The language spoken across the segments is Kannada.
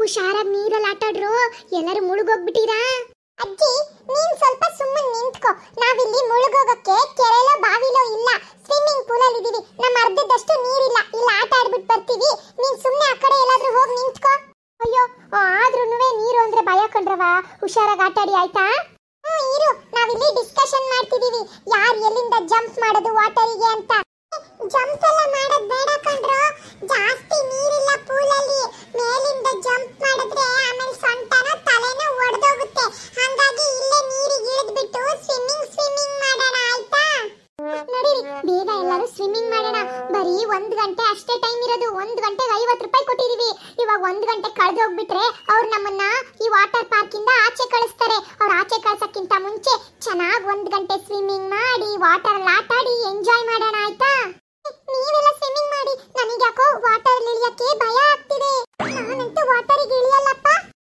ಹುಷಾರಾಗಿ ನೀರಲ್ಲಿ ಆಟಾಡ್ರು, ಎಲ್ಲರೂ ಮುಳುಗೋಗ್ಬಿಟ್ಟಿರಾ? ಅಜ್ಜಿ ನೀನ್ ಸ್ವಲ್ಪ ಸುಮ್ಮನೆ ನಿಂತ್ಕೋ. ನಾವಿಲ್ಲಿ ಮುಳುಗೋಗಕ್ಕೆ ಕೆರೆಲೋ ಬಾವಿಲೋ ಇಲ್ಲ, ಸ್ವಿಮ್ಮಿಂಗ್ ಪೂಲ್ ಅಲ್ಲಿ ಇದೀವಿ. ನಮ್ಮ ಅರ್ಧದಷ್ಟು ನೀರಿಲ್ಲ, ಇಲ್ಲ ಆಟ ಆಡ್ಬಿಟ್ಟು ಬರ್ತೀವಿ. ನೀನ್ ಸುಮ್ಮನೆ ಆ ಕಡೆ ಎಲ್ಲಾದ್ರೂ ಹೋಗಿ ನಿಂತ್ಕೋ. ಅಯ್ಯೋ ಆದ್ರೂನುವೆ ನೀರು ಅಂದ್ರೆ ಭಯ ಕಣ್ರವ, ಹುಷಾರಾಗಿ ಆಟಾಡಿ ಆಯ್ತಾ? ಇರು, ನಾವಿಲ್ಲಿ ಡಿಸ್ಕಷನ್ ಮಾಡ್ತಿದೀವಿ ಯಾರು ಎಲ್ಲಿಂದ ಜಂಪ್ ಮಾಡೋದು ವಾಟರಿಗೆ ಅಂತ. ಜಂಪ್ ಎಲ್ಲ ಮಾಡೋದು ಬೇಡ ಕಣ್ರೋ, ಜಾಸ್ತಿ ನೀರಿಲ್ಲ ಪೂಲಲ್ಲಿ. ಮೇಲಿಂದ ಜಂಪ್ ಮಾಡಿದ್ರೆ ಆಮೇಲೆ ಸೊಂಟನೋ ತಲೆನೋ ಒಡೆದೋಗುತ್ತೆ. ಹಾಗಾಗಿ ಇಲ್ಲೇ ನೀರಿಗೆ ಇಳಿದ್ಬಿಟ್ಟು ಸ್ವಿಮ್ಮಿಂಗ್ ಮಾಡೋಣ ಆಯ್ತಾ? ನಡೀರಿ ಬೇಗ ಎಲ್ಲರೂ ಸ್ವಿಮ್ಮಿಂಗ್ ಮಾಡೋಣ. ಬರೀ 1 ಗಂಟೆ ಅಷ್ಟೇ ಟೈಮ್ ಇರೋದು. 1 ಗಂಟೆಗೆ 50 ರೂಪಾಯಿ ಕೊಟ್ಟಿದೀವಿ. ಇವಾಗ 1 ಗಂಟೆ ಕಳೆದೋಗ್ಬಿಟ್ರೆ ಅವ್ರು ನಮ್ಮನ್ನ ಈ ವಾಟರ್ ಪಾರ್ಕ್ ಇಂದ ಆಚೆ ಕಳಿಸ್ತಾರೆ. ಅವ್ರು ಆಚೆ ಕಳ್ಸಕ್ಕಿಂತ ಮುಂಚೆ ಚೆನ್ನಾಗಿ 1 ಗಂಟೆ ಸ್ವಿಮ್ಮಿಂಗ್ ಮಾಡಿ ವಾಟರ್ ಅಲ್ಲಿ ಆಟ ಆಡಿ ಎಂಜಾಯ್ ಮಾಡೋಣ ಆಯ್ತಾ? ನೀವೆಲ್ಲ ಸ್ವಿಮ್ಮಿಂಗ್ ಮಾಡಿ, ನನಗೆ ಯಾಕೋ ವಾಟರ್ ಅಲ್ಲಿ ಇಳಿಯಕ್ಕೆ ಭಯ ಆಗ್ತಿದೆ. ನಾನಂತೂ ವಾಟರಿಗೆ ಇಳಿಯಲ್ಲಪ್ಪ.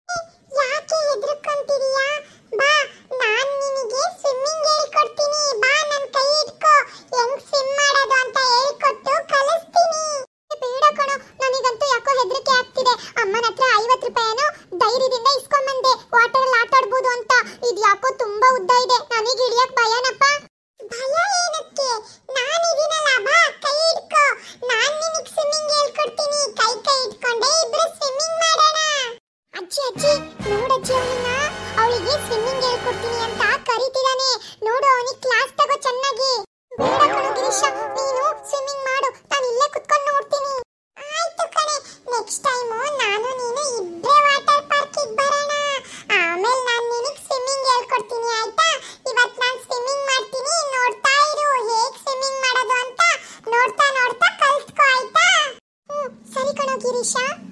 ಯಾಕೆ ಹೆದರ್ಕೊಂತಿದೀಯಾ? ಬಾ, ನಾನು ನಿನಗೆ ಸ್ವಿಮ್ಮಿಂಗ್ ಹೇಳ್ಕೊಡ್ತೀನಿ. ಬಾ, ನನ್ನ ಕೈ ಹಿಡ್ಕೋ, ಹೆಂಗ್ ಸ್ವಿಮ್ ಮಾಡೋದು ಅಂತ ಹೇಳ್ಕೊಟ್ಟು ಕಲಿಸ್ತೀನಿ. ಬೇಡ ಕಣೋ, ನನಗಂತೂ ಯಾಕೋ ಹೆದರಿಕೆ ಆಗ್ತಿದೆ. ಅಮ್ಮನ ಹತ್ರ 50 ರೂಪಾಯಿನೋ ಧೈರ್ಯದಿಂದ ಇಸ್ಕೊಂಬಂದೆ ವಾಟರ್ ಅಲ್ಲಿ ಆಟ ಆಡ್ಬೋದು ಅಂತ. ಇದು ಯಾಕೋ ತುಂಬಾ ಉದ್ದ ಇದೆ, ನನಗೆ ಇಳಿಯಕ್ ಭಯನಪ್ಪ. ಭಯ ಏನಕ್ಕೆ? ನಾನಿದೀನಲ್ಲ, ಬಾ ಕೈ ಹಿಡ್ಕೋ, ನಾನು ನಿನಗೆ ಸ್ವಿಮ್ಮಿಂಗ್ ಹೇಳ್ಕೊಡ್ತೀನಿ. ಕೈ ಹಿಡ್ಕೊಂಡೆ ಇಬ್ರು ಸ್ವಿಮ್ಮಿಂಗ್ ಮಾಡೋಣ. ಅಜ್ಜಿ ನೋಡಜ್ಜಿ, ಅವಳಿಗೆ ಸ್ವಿಮ್ಮಿಂಗ್ ಹೇಳ್ಕೊಡ್ತೀನಿ ಅಂತ ಕರೀತಿದಾನೆ ನೋಡು. ಅವನಿಗೆ ಕ್ಲಾಸ್ ತಗೋ ಚೆನ್ನಾಗಿ. ಬೇಡ ಕಣೋ ಗಿರೀಶ, ನೀನು ಸ್ವಿಮ್ಮಿಂಗ್ ಮಾಡು, ನಾನು ಇಲ್ಲೇ ಕುತ್ಕೊಂಡು ನೋಡ್ತೀನಿ. ಆಯ್ತು ಕಣೆ, ನೆಕ್ಸ್ಟ್ ಟೈಮ್ ನಾನು ನೀನು ಇಬ್ಬರೇ ವಾಟರ್ ಪಾರ್ಕಿಗೆ ಬರೋಣ. ಆಮೇಲೆ ನಾನು ನಿನಗೆ ಸ್ವಿಮ್ಮಿಂಗ್ ಹೇಳ್ಕೊಡ್ತೀನಿ ಆಯ್ತಾ? ಇವತ್ತು ನಾನು ಸ್ವಿಮ್ಮಿಂಗ್ ಮಾಡ್ತೀನಿ, ನೋಡ್ತಾ ಇರು ಹೇಗೆ ಸ್ವಿಮ್ಮಿಂಗ್ ಮಾಡೋದು ಅಂತ. ನೋಡ್ತಾ ಕಲ್ತ್ಕೋ ಆಯ್ತಾ? ಸರಿ ಕಣೋ ಗಿರೀಶ.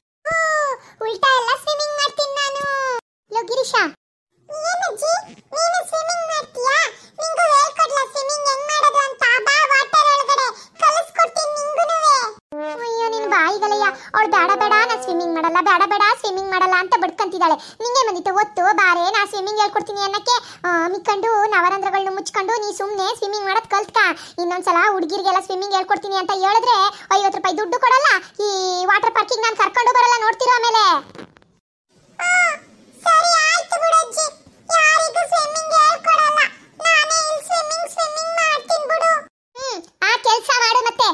ಉಲ್ಟಾ ಎಲ್ಲ ಸ್ವಿಮ್ಮಿಂಗ್ ಮಾಡ್ತೀನಿ ನಾನು. ಲೋ ಗಿರೀಶ, ಏನಜ್ಜಿ ನೀನು ಸ್ವಿಮ್ಮಿಂಗ್ ಮಾಡ್ತೀಯಾ? ನಿಂಗೂ ಹೇಳ್ಕೊಡ್ಲಾ ಸ್ವಿಮ್ಮಿಂಗ್ ಹೆಂಗ್ ಮಾಡೋದು ಅಂತ? ಬಾ ವಾಟರ್ ಒಳಗಡೆ ಕಲಿಸ್ಕೊಡ್ತೀನಿ ನಿಂಗುನುವೆ. ಅಯ್ಯೋ ನಿನ್ ಬಾಯಿಗಲಯ್ಯ, ಅವಳು ಬೇಡ ನಾ ಸ್ವಿಮ್ಮಿಂಗ್ ಮಾಡಲ್ಲ, ಬೇಡ ಸ್ವಿಮ್ಮಿಂಗ್ ಮಾಡಲ್ಲ ಅಂತ ಬಡ್ಕಂತಿದ್ದಾಳೆ. ನಿಂಗೆ ಬಂದಿತ್ತು ಒತ್ತು ಬಾರೆ ನಾ ಸ್ವಿಮ್ಮಿಂಗ್ ಹೇಳ್ಕೊಡ್ತೀನಿ ಅನ್ನಕ್ಕೆ. ಮಿಕ್ಕೊಂಡು ನವರಂಧ್ರಗಳನ್ನ ಮುಚ್ಕೊಂಡು ನೀ ಸುಮ್ಮನೆ ಸ್ವಿಮ್ಮಿಂಗ್ ಮಾಡೋದು ಕಲ್ತ್ಕ. ಇನ್ನೊಂದ್ಸಲ ಹುಡುಗಿರಿಗೆಲ್ಲ ಸ್ವಿಮ್ಮಿಂಗ್ ಹೇಳ್ಕೊಡ್ತೀನಿ ಅಂತ ಹೇಳಿದ್ರೆ 50 ರೂಪಾಯಿ ದುಡ್ಡು ಕೊಡಲ್ಲ. ಈ ವಾಟರ್ ಪಾರ್ಕಿಗೆ ನಾನು ಕರ್ಕೊಂಡು ಬರಲ್ಲ, ನೋಡ್ತಿರೋ ಆಮೇಲೆ. ಸರಿ ಆಯ್ತು ಬಿಡಜ್ಜಿ, ಯಾರಿಗೂ ಸ್ವಿಮ್ಮಿಂಗ್ ಹೇಳ್ಕೊಡಲ್ಲ, ನಾನೇ ಇಲ್ಲಿ ಸ್ವಿಮ್ಮಿಂಗ್ ಮಾಡ್ತೀನಿ ಬಿಡು. ಆ ಕೆಲಸ ಮಾಡು ಮತ್ತೆ.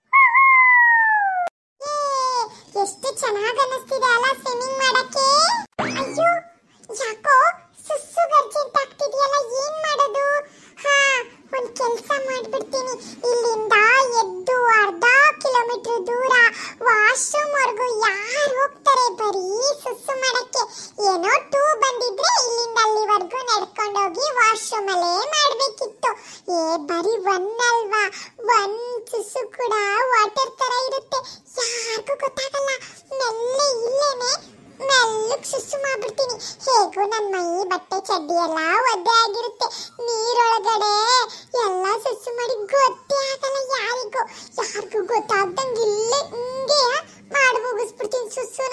ಎಷ್ಟು ಚೆನ್ನಾಗಿ ಅನ್ನಿಸ್ತಿದೆ ಅಲ್ಲ ಸ್ವಿಮ್ಮಿಂಗ್ ಮಾಡಕ್ಕೆ. ಅಯ್ಯೋ ಯಾಕೋ ಸುಸ್ಸು ಗರ್ಜಿಂತ ಆಗ್ತಿದೆಯಲ್ಲ, ಏನ್ ಮಾಡೋದು? ಒಂದ್ ಕೆಲಸ ಮಾಡ್ಬಿಡ್ತೀನಿ. ಇಲ್ಲಿಂದ ಎದ್ದು ಅರ್ಧ ಕಿಲೋಮೀಟರ್ ದೂರ ವಾಶ್ರೂಮ್ ವರ್ಗು ಯಾರು ಹೋಗ್ತಾರೆ ಬರೀ ಸುಸ್ಸು ಮಾಡಕ್ಕೆ? ಏನೋ 2 ಬಂದಿದ್ರೆ ಇಲ್ಲಿಂದ ಅಲ್ಲಿವರೆಗೂ ನಡ್ಕೊಂಡೋಗಿ ವಾಶ್ರೂಮ್ ಅಲ್ಲೇ ಮಾಡ್ಬೇಕಿತ್ತು. ಬರೀ 1 ಅಲ್ವಾ, 1 ಸುಸ್ಸು ಕೂಡ ವಾಟರ್ ತರ ಇರುತ್ತೆ, ಯಾರಿಗೂ ಗೊತ್ತಾಗಲ್ಲ. ಇಲ್ಲೇನೆ ಮೆಲ್ಲಕ್ ಸುಸ್ಸು ಮಾಡ್ಬಿಡ್ತೀನಿ. ಹೇಗೂ ನನ್ನ ಮೈ ಬಟ್ಟೆ ಚಡ್ಡಿ ಎಲ್ಲ ಒದ್ದೆ ಆಗಿರುತ್ತೆ. ನೀರೊಳಗಡೆ ಎಲ್ಲ ಸುಸ್ಸು ಮಾಡಿ ಗೊತ್ತೇ ಆಗಲ್ಲ ಯಾರಿಗೂ ಗೊತ್ತಾಗ್ದಂಗೆ ಇಲ್ಲೇ ಹಿಂಗೆ ಮಾಡಿ ಮುಗಿಸ್ಬಿಡ್ತೀನಿ ಸುಸ್ಸುನ.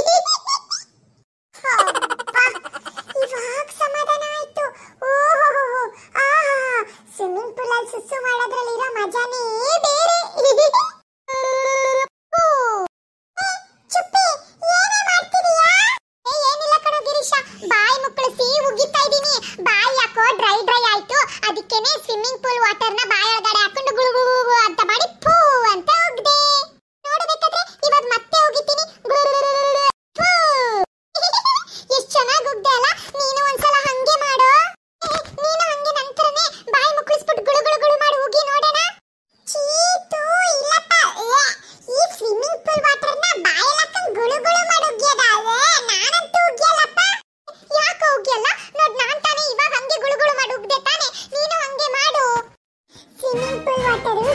ಇವಾಗ ಸಮಾಧಾನ ಆಯ್ತು. ಸ್ವಿಮ್ಮಿಂಗ್ ಪೂಲ್ ಅಲ್ಲಿ ಸುಸ್ಸು ಮಾಡೋದ್ರಲ್ಲಿರೋ ಮಜಾನೇ ಬೇರೆ. ಬಾಯಿ ಮುಕ್ಕಳಿಸಿ ಉಗಿತಾ ಇದೀನಿ. ಬಾಯಿ ಯಾಕೋ ಡ್ರೈ ಆಯ್ತು, ಅದಕ್ಕೇನೆ ಸ್ವಿಮ್ಮಿಂಗ್ ಪೂಲ್ ವಾಟರ್ನ ಬಾಯಿ ಒಳಗಡೆ ಹಾಕೊಂಡು ಗುಳು ಅಂತ ಮಾಡಿ ಪೂ ಅಂತ ಹೋಗ್ದೆ. ನೋಡಬೇಕಾದ್ರೆ ಇವಾಗ ಮತ್ತೆ ಹೋಗಿತೀನಿ. ಎಷ್ಟು ಚೆನ್ನಾಗಿ ಹೋಗ್ದೆ ಅಲ್ಲ? ನೀನು ಒಂದ್ಸಲ ಹಂಗೆ ಮಾಡು. ನೀನು ಹಂಗೆ ನಂತರನೇ ಬಾಯಿ ಮುಕ್ಕಳಿಸ್ಬಿಟ್ಟು ಗುಳು ಮಾಡಿ ಹೋಗಿ ನೋಡೋಣ. ಚೀತು ಇಲ್ಲಪ್ಪ, ಈ ಸ್ವಿಮ್ಮಿಂಗ್ ಪೂಲ್ ವಾಟರ್ನ ಬಾಯಲ್ಲಿ ಹಾಕೊಂಡು ಗುಳು ಮಾಡಿ ಉಗಿಯೋದ? ನಾನಂತೂ ಉಗಿಯಲ್ಲಪ್ಪ. ಯಾಕೆ ಉಗಿಯಲ್ಲ? ನೋಡ್, ನಾನ್ ತಾನೇ ಇವಾಗ ಹಂಗೆ ಗುಳು ಮಾಡಿ ಉಗ್ದೆ ತಾನೆ, ನೀನು ಹಂಗೆ ಮಾಡು. ಸ್ವಿಮ್ಮಿಂಗ್ ಪೂಲ್ ವಾಟರ್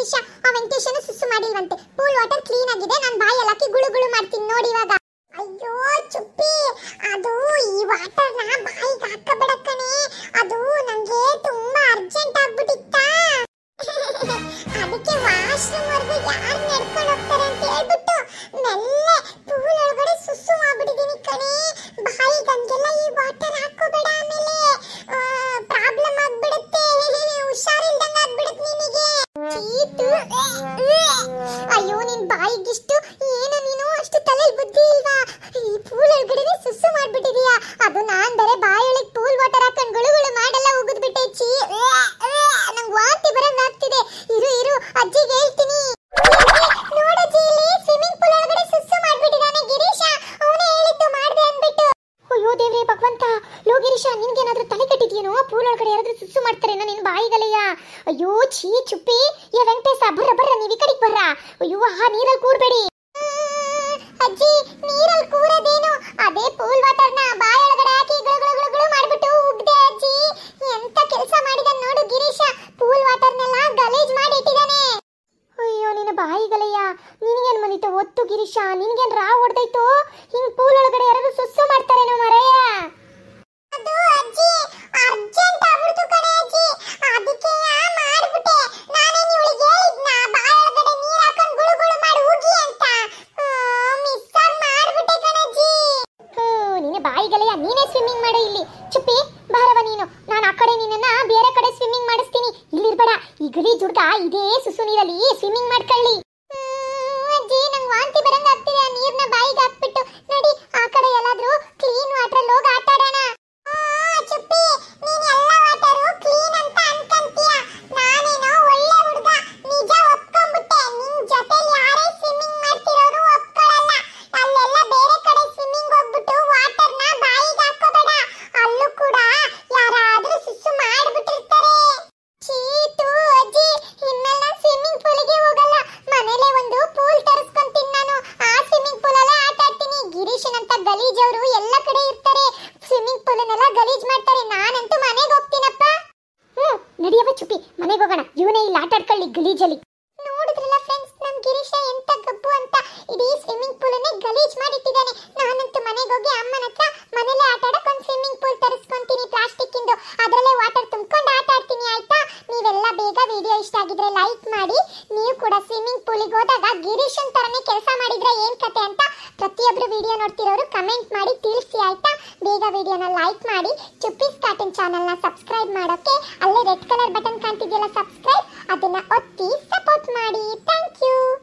ಗಿರೀಶ, ಆ ವೆಂಕಟೇಶನು ಸುಸ್ಸು ಮಾಡಿಲ್ವಂತೆ. ಪೂಲ್ ವಾಟರ್ ಕ್ಲೀನ್ ಆಗಿದೆ, ನಾನು ಬಾಯಲ್ಲಿ ಹಾಕಿ ಗುಳು ಗುಳು ಮಾಡ್ತೀನಿ ನೋಡಿ ಇವಾಗ. ಅಯ್ಯೋ ಚುಪ್ಪಿ, ಅದು ಈ ವಾಟರ್ನ ಬಾಯಿಗೆ ಹಾಕಬೇಡ ಕಣೆ, ಅದು ನಂಗೆ ತುಂಬಾ ಅರ್ಜೆಂಟ್ ಆಗ್ಬಿಟ್ಟಿತ್ತಾ. ಅದಕ್ಕೆ ವಾಶ್ರೂಮ್ ವರ್ಗು ಯಾರು ನಡ್ಕೊಂಡು ಹೋಗ್ತಾರೆ ಅಂತ ಹೇಳ್ಬಿಟ್ಟು ಮೆಲ್ಲೆ ಪೂಲ್ ಒಳಗಡೆ ಸುಸ್ಸು ಮಾಡ್ಬಿಟ್ಟಿದೀನಿ ಕಣೆ. ಬಾಯಿಗೆ ಹಂಗೆಲ್ಲ ಈ ವಾಟರ್ ಹಾಕೋಬೇಡ, ಆಮೇಲೆ ಪ್ರಾಬ್ಲಮ್ ಆಗ್ಬಿಡುತ್ತೆ, ಹುಷಾರಿಲ್ದಂಗ ಆಗ್ಬಿಡುತ್ತೆ ನಿನಗೆ. ಚೀತು, ಅಯ್ಯೋ ನಿನ್ ಬಾಯಿಗಿಷ್ಟು ಏನು ನೀನು ಅಷ್ಟು ತಲೆಯಲ್ಲಿ ಬುದ್ಧಿ ಇಲ್ವಾ? ಈ ಪೂಲ್ ಒಳಗಡೆ ಸುಸ್ಸು ಮಾಡ್ಬಿಟ್ಟಿದೀಯಾ. ಅದು ನಾನ್ ಬೇರೆ ಬಾಯೊಳಗೆ ಪೂಲ್ ವಾಟರ್ ಹಾಕೊಂಡು ಗುಳುಗುಳು ಮಾಡೆಲ್ಲ ಉಗಿದ್ಬಿಟ್ಟೆ. ಚೀ, ನಂಗೆ ವಾಂತಿ ಬರಂಗ್ ಆಗ್ತಿದೆ. ಇರು ಅಜ್ಜಿಗೆ ಹೇಳ್ತೀನಿ. ನೋಡಜ್ಜಿ, ಇಲ್ಲಿ ಸ್ವಿಮ್ಮಿಂಗ್ ಪೂಲ್ ಒಳಗಡೆ ಸುಸ್ಸು ಮಾಡ್ಬಿಟ್ಟಿದಾನೆ ಗಿರೀಶ, ಅವನೇ ಹೇಳಿದ್ದು ಮಾಡ್ದೆ ಅಂದ್ಬಿಟ್ಟು. ಅಯ್ಯೋ ದೇವ್ರೇ ಭಗವಂತ, ಲೋ ಗಿರೀಶ, ನಿನ್ಗೇನಾದ್ರೂ ತಲೆ ಕಟ್ಟಿದ್ಯೇನೋ? ಪೂಲ್ ಒಳಗಡೆ ಯಾರಾದ್ರೂ ಸುಸ್ಸು ಮಾಡ್ತಾರೇನೋ ನಿನ್ ಬಾಯಿಗಲೆಯ? ಅಯ್ಯೋ ಛೀ ಚುಪ್ಪಿ, ಏ ವೆಂಕಟೇಶ ಬರ್ರ ನೀವ್ ಈ ಕಡೆಗೆ ಬರ್ರ. ಅಯ್ಯೋ ಆ ನೀರಲ್ಲಿ ಕೂರ್ಬೇಡಿ. ಅಜ್ಜಿ, ನೀರಲ್ಲಿ ಕೂರದೇನು, ಅದೇ ಪೂಲ್ ವಾಟರ್ನ ಬಾಯೊಳಗಡೆ ಹಾಕಿ ಗುಳು ಮಾಡ್ಬಿಟ್ಟು ಉಗ್ದೆ ಅಜ್ಜಿ. ಎಂತ ಕೆಲಸ ಮಾಡಿದಾನೆ ನೋಡು ಗಿರೀಶ, ಪೂಲ್ ವಾಟರ್ನೆಲ್ಲ ಗಲೀಜ್ ಮಾಡಿ ಇಟ್ಟಿದಾನೆ. ಅಯ್ಯೋ ನಿನ್ನ ಬಾಯಿಗಲೆಯ, ನಿನಗೇನ್ ಬಂದಿತ್ತು ಒತ್ತು ಗಿರೀಶ? ನಿನಗೇನ್ ರಾವ್ ಹೊಡೆದೈತೋ? ಹಿಂಗ್ ಪೂಲ್ ಒಳಗಡೆ ಯಾರಾದ್ರೂ ಸುಸ್ಸು ಮಾಡ್ತಾರೇನೋ ಮರೆಯ? ಅದು ಅಜ್ಜಿ ಅರ್ಜೆಂಟ್ ಆಗ್ಬಿಡ್ತು ಕಣೆ ಅಜ್ಜಿ, ಅದಕ್ಕೆ ಮಾಡ್ಬಿಟ್ಟೆ. ನಾನೇನು ಇವಳಿಗೆ ಹೇಳಿದ್ನಾ ಬಾಯೊಳಗಡೆ ನೀರು ಹಾಕೊಂಡು ಗುಳು ಮಾಡಿ ಉಗಿ ಅಂತ? ಮಿಸ್ ಆಗಿ ಮಾಡ್ಬಿಟ್ಟೆ ಕಣಜ್ಜಿ. ನಿನ್ನ ಬಾಯಿಗಲೆಯ, ನೀನೇ ಸ್ವಿಮ್ಮಿಂಗ್ ಮಾಡು ಇಲ್ಲಿ. ಚುಪ್ಪಿ ಬಾರವ ನೀನು, ನಾನು ಆ ಕಡೆ ನಿನ್ನನ್ನ ಬೇರೆ ಕಡೆ ಸ್ವಿಮ್ಮಿಂಗ್ ಮಾಡಿಸ್ತೀನಿ. ಇಲ್ಲಿರ್ಬೇಡ, ಈ ಗಲೀಜ್ ಹುಡುಗ ಇದೇ ಸುಸು ನೀರಲ್ಲಿ ಸ್ವಿಮ್ಮಿಂಗ್ ಮಾಡ್ಕೊಳ್ಳಿ. ಅಜ್ಜಿ ನಂಗೆ ವಾಂತಿ ಬರಂಗ ಆಗ್ತಿದೆ, ಆ ನೀರ್ನ ಬಾಯಿಗೆ ಹಾಕ್ಬಿಟ್ಟು. ನಡಿ ಆ ಕಡೆ ಎಲ್ಲಾದ್ರೂ ಕ್ಲೀನ್ ವಾಟರ್ ಹೋಗಿ ಆಟ ಆಡೋಣ. ಚುಪ್ಪಿ, ನೀನ್ ಎಲ್ಲ ವಾಟರು ಕ್ಲೀನ್ ಅಂತ ಅನ್ಕೊಂತೀಯ, ನಾನೇನೋ ಒಳ್ಳೆ ಹುಡುಗ, ನಿಜ ಒಪ್ಕೊಂಡ್ಬಿಟ್ಟೆ. ನಿನ್ ಜೊತೆಲಿ ಯಾರೇ ಸ್ವಿಮ್ಮಿಂಗ್ ಮಾಡ್ತಿರೋರು ಒಪ್ಕೊಳ್ಳಲ್ಲ. ಅಲ್ಲೆಲ್ಲ ಬೇರೆ ಕಡೆ ಸ್ವಿಮ್ಮಿಂಗ್ ಹೋಗ್ಬಿಟ್ಟು ವಾಟರ್ನ ಬಾಯಿಗೆ ಹಾಕೋಬೇಡ, ಅಲ್ಲೂ ಕೂಡ ಯಾರಾದ್ರೂ ಸುಸ್ಸು ಮಾಡ್ಬಿಟ್ಟಿರ್ತಾರೆ. ಚೀತು ಅಜ್ಜಿ, ಇನ್ಮೇಲೆ ಸ್ವಿಮ್ಮಿಂಗ್ ಪೂಲಿಗೆ ಹೋಗಲ್ಲ, ಮನೇಲೆ ಒಂದು ಪೂಲ್ ತರಿಸ್ಕೊಂತೀನಿ ನಾನು. ಆ ಸ್ವಿಮ್ಮಿಂಗ್ ಪೂಲ್ ಅಲ್ಲೇ ಆಟ ಆಡ್ತೀನಿ. ಗಿರೀಶನಂತ ಗಲೀಜವರು ಎಲ್ಲ ಕಡೆ ಇರ್ತಾರೆ, ಸ್ವಿಮ್ಮಿಂಗ್ ಪೂಲನ್ನೆಲ್ಲ ಗಲೀಜ್ ಮಾಡ್ತಾರೆ. ನಾನಂತೂ ಮನೆಗೆ ಹೋಗ್ತೀನಪ್ಪ. ನಡಿಯವ ಚುಪ್ಪಿ, ಮನೆಗೆ ಹೋಗೋಣ. ಇವನೇ ಇಲ್ಲಿ ಆಟ ಆಡ್ಕೊಳ್ಳಿ ಗಲೀಜಲ್ಲಿ. ನೋಡಿದ್ರಲ್ಲ ಫ್ರೆಂಡ್ಸ್, ನಮ್ ಗಿರೀಶ ಎಂತ ಗಬ್ಬು ಅಂತ ಇಡೀ ಸ್ವಿಮ್ಮಿಂಗ್ ಪೂಲನ್ನೇ ಗಲೀಜ್ ಮಾಡಿಟ್ಟಿದ್ದಾನೆ. ನಾನಂತೂ ಮನೆಗೆ ಹೋಗಿ ಅಮ್ಮನ ಹತ್ರ ಮನೇಲೆ ಆಟ ಆಡಕ್ಕೆ ಒಂದು ಸ್ವಿಮ್ಮಿಂಗ್ ಪೂಲ್ ತರಿಸ್ಕೊಂತೀನಿ ಪ್ಲಾಸ್ಟಿಕ್ ಇಂದು, ಅದರಲ್ಲೇ ವಾಟರ್ ತುಂಬಿಕೊಂಡು ಆಟ ಆಡ್ತೀನಿ. ಆಯ್ತಾ? ನೀವೆಲ್ಲ ಬೇಗ ವಿಡಿಯೋ ಇಷ್ಟ ಆಗಿದ್ರೆ ಲೈಕ್ ಮಾಡಿ. ನೀವು ಕೂಡ ಸ್ವಿಮ್ಮಿಂಗ್ ಪೂಲಿಗೆ ಹೋದಾಗ ಗಿರೀಶನ್ ತರನೇ ಕೆಲಸ ಮಾಡಿದ್ರೆ ಏನ್ ಕತೆ ಅಂತ ಪ್ರತಿಯೊಬ್ರು ವಿಡಿಯೋ ನೋಡ್ತಿರೋರು ಕಮೆಂಟ್ ಮಾಡಿ ತಿಳಿಸಿ. ಆಯ್ತಾ? ಬೇಗ ವಿಡಿಯೋನ ಲೈಕ್ ಮಾಡಿ. ಚುಪ್ಪೀಸ್ ಕಾರ್ಟೂನ್ ಚಾನೆಲ್ನ ಸಬ್ಸ್ಕ್ರೈಬ್ ಮಾಡೋಕೆ ಅಲ್ಲೇ ರೆಡ್ ಕಲರ್ ಬಟನ್ ಕಾಣ್ತಿದೆಯಲ್ಲ ಸಬ್ಸ್ಕ್ರೈಬ್, ಅದನ್ನ ಒತ್ತಿ ಸಪೋರ್ಟ್ ಮಾಡಿ. Thank you.